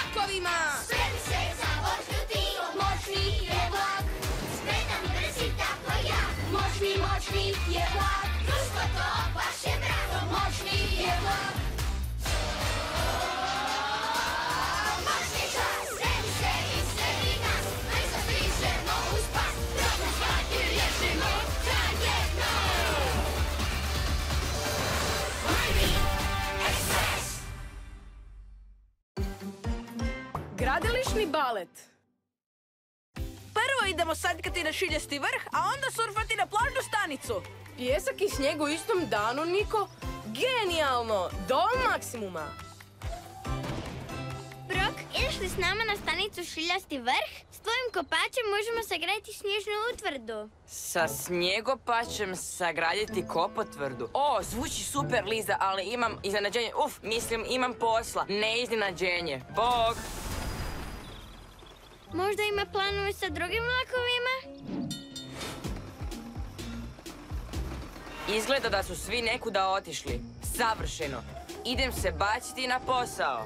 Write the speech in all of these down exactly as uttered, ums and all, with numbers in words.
vlakovima! Spremi se za vožnju ti, moćni je vlak. Spretan i brzi tako ja, moćni, moćni je vlak. Društvo to baš je bravo, moćni je vlak. Moćni čas, spremi se i sredi nas, brzo stižemo u spas. Problem stvari riješimo tragedno. Gradilišni balet. Prvo idemo sadkati na šiljasti vrh, a onda surfati na plažnu stanicu. Pjesak i snijeg u istom danu, Niko? Genijalno! Do maksimuma! Brok, ideš li s nama na stanicu Šiljasti vrh? S tvojim kopačem možemo sagraditi snježnu utvrdu. Sa snjegopačem sagraditi kopotvrdu. O, zvuči super, Liza, ali imam iznenađenje. Uf, mislim, imam posla. Ne iznenađenje. Bog! Možda ima planove sa drugim vlakovima? Izgleda da su svi nekuda otišli. Savršeno. Idem se baciti na posao.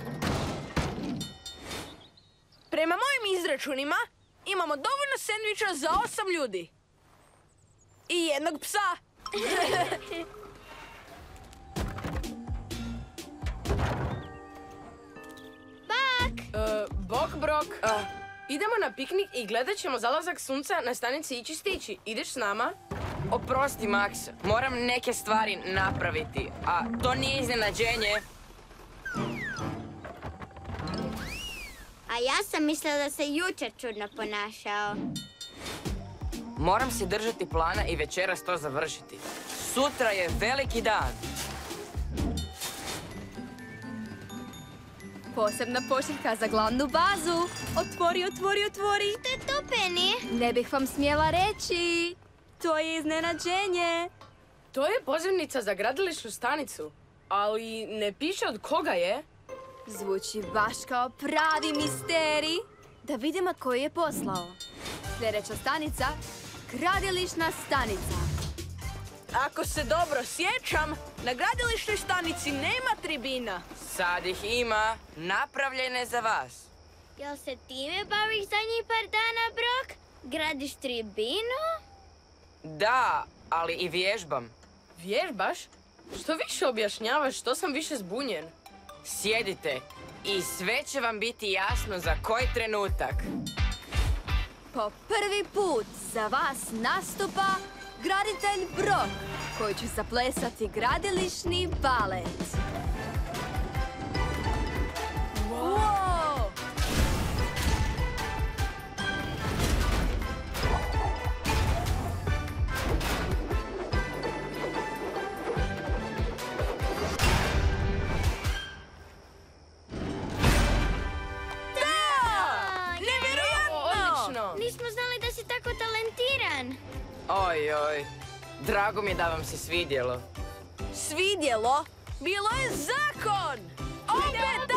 Prema mojim izračunima, imamo dovoljno sendviča za osam ljudi. I jednog psa. Bak! E, bok, Brok. Ah, Idemo na piknik i gledat ćemo zalazak sunca na stanici Ići stići. Ideš s nama? oprosti, Max. Moram neke stvari napraviti. A to nije iznenađenje. A ja sam mislila da se jučer čudno ponašao. Moram se držati plana i večeras to završiti. Sutra je veliki dan. Posebna pošiljka za glavnu bazu. Otvori, otvori, otvori. Što je to, Penny? Ne bih vam smjela reći. To je iznenađenje. To je pozivnica za gradilišnu stanicu. Ali ne piše od koga je. Zvuči baš kao pravi misterij. Da vidimo koji je poslao. Sljedeća stanica, gradilišna stanica. Ako se dobro sjećam, na gradilišnoj stanici nema tribina. Sad ih ima, napravljene za vas. Jel se time baviš zadnjih par dana, Brok? Gradiš tribinu? Da, ali i vježbam. Vježbaš? Što više objašnjavaš, što sam više zbunjen. Sjedite i sve će vam biti jasno za koji trenutak. Po prvi put za vas nastupa graditelj Brok, koji će zaplesati gradilišni balet. Wow! Nevjerojatno! Nismo znali da si tako talentiran. Oj, oj. Drago mi je da vam se svidjelo. Svidjelo? Bilo je zakon! Opet